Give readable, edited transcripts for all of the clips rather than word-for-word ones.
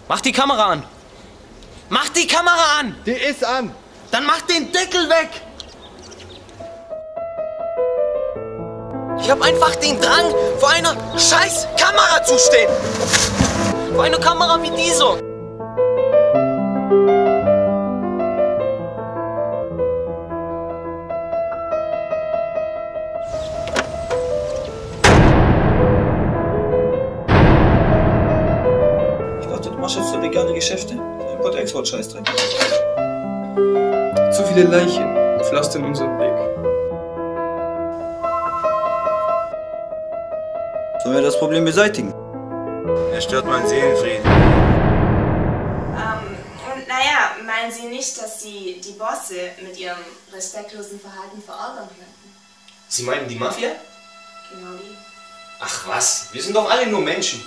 Mach die Kamera an! Mach die Kamera an! Die ist an! Dann mach den Deckel weg! Ich hab einfach den Drang, vor einer scheiß Kamera zu stehen! Vor einer Kamera wie dieser! Du machst jetzt so legale Geschäfte? Import-Export-Scheißdreck. Zu viele Leichen pflastern unseren Weg. Sollen wir das Problem beseitigen? Er stört meinen Seelenfrieden. Und naja, meinen Sie nicht, dass Sie die Bosse mit Ihrem respektlosen Verhalten verärgern könnten? Sie meinen die Mafia? Genau die. Ach was, wir sind doch alle nur Menschen.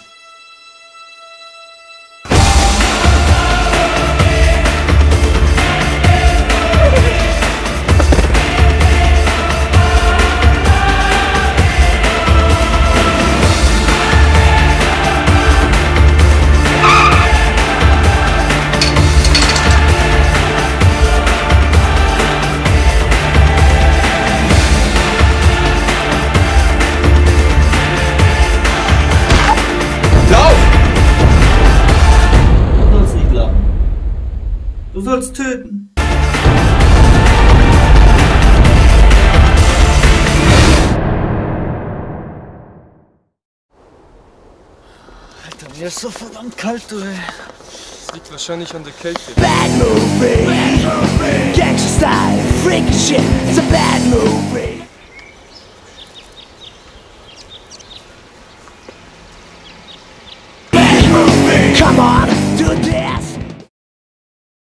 Du sollst töten. Alter, mir ist so verdammt kalt, du, ey. Das liegt wahrscheinlich an der Kälte. Bad movie, gangster style, freaky shit, it's a bad movie. Bad movie, come on.